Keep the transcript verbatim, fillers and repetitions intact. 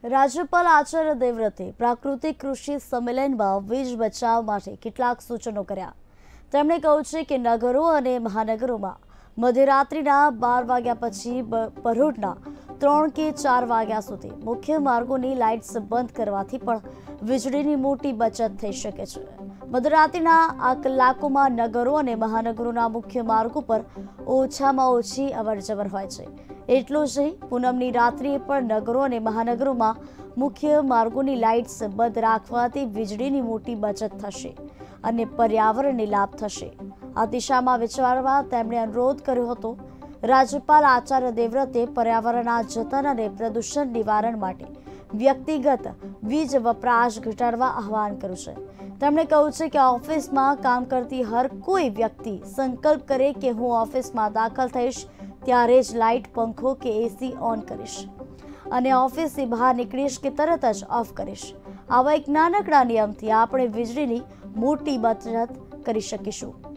રાજ્યપાલ આચાર્ય દેવવ્રતે પ્રાકૃતિક કૃષિ સંમેલનમાં વીજ બચાવ માટે કેટલાક સૂચનો કર્યા। તેમણે કહ્યું છે કે નગરો અને મહાનગરોમાં મધ્યરાત્રિના બાર વાગ્યા પછી પરોઢના ત્રણ કે ચાર વાગ્યા સુધી મુખ્ય માર્ગોની લાઇટ્સ બંધ કરવાથી પણ વીજળીની મોટી બચત થઈ શકે છે। મધ્યરાત્રિના આ કલાકોમાં નગરો અને મહાનગરોના મુખ્ય માર્ગો પર ઓછામાં ઓછી અવરજવર હોય છે। એટલું જ નહીં, પૂનમની રાત્રિએ પણ નગરો અને મહાનગરોમાં મુખ્ય માર્ગોની લાઇટ્સ બંધ રાખવાથી વીજળીની મોટી બચત થશે અને પર્યાવરણને લાભ થશે। આ દિશામાં વિચારવા તેમણે અનુરોધ કર્યો હતો। રાજ્યપાલ આચાર્ય દેવવ્રતે પર્યાવરણના જતન અને પ્રદૂષણ નિવારણ માટે વ્યક્તિગત વીજ વપરાશ ઘટાડવા આહવાન કર્યું છે। તેમણે કહ્યું છે કે ઓફિસમાં કામ કરતી હર કોઈ વ્યક્તિ સંકલ્પ કરે કે હું ઓફિસમાં દાખલ થઈશ ત્યારે જ લાઇટ, પંખો કે એસી ઓન કરીશ અને ઓફિસથી બહાર નીકળીશ કે તરત જ ઓફ કરીશ। આવા એક નાનકડા નિયમથી આપણે વીજળીની મોટી બચત કરી શકીશું।